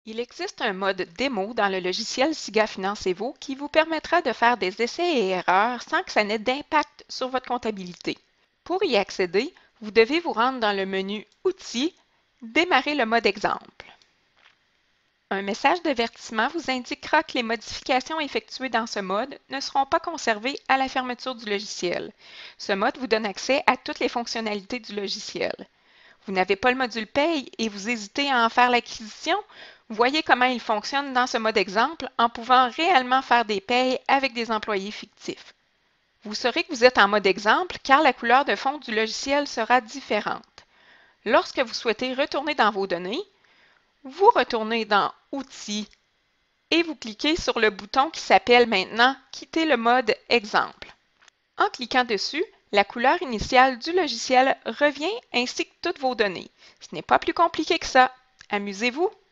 Il existe un mode démo dans le logiciel SIGA Finance Evo qui vous permettra de faire des essais et erreurs sans que ça n'ait d'impact sur votre comptabilité. Pour y accéder, vous devez vous rendre dans le menu Outils, Démarrer le mode exemple. Un message d'avertissement vous indiquera que les modifications effectuées dans ce mode ne seront pas conservées à la fermeture du logiciel. Ce mode vous donne accès à toutes les fonctionnalités du logiciel. Vous n'avez pas le module Paye et vous hésitez à en faire l'acquisition? Voyez comment il fonctionne dans ce mode exemple en pouvant réellement faire des payes avec des employés fictifs. Vous saurez que vous êtes en mode exemple car la couleur de fond du logiciel sera différente. Lorsque vous souhaitez retourner dans vos données, vous retournez dans Outils et vous cliquez sur le bouton qui s'appelle maintenant Quitter le mode exemple. En cliquant dessus, la couleur initiale du logiciel revient ainsi que toutes vos données. Ce n'est pas plus compliqué que ça. Amusez-vous!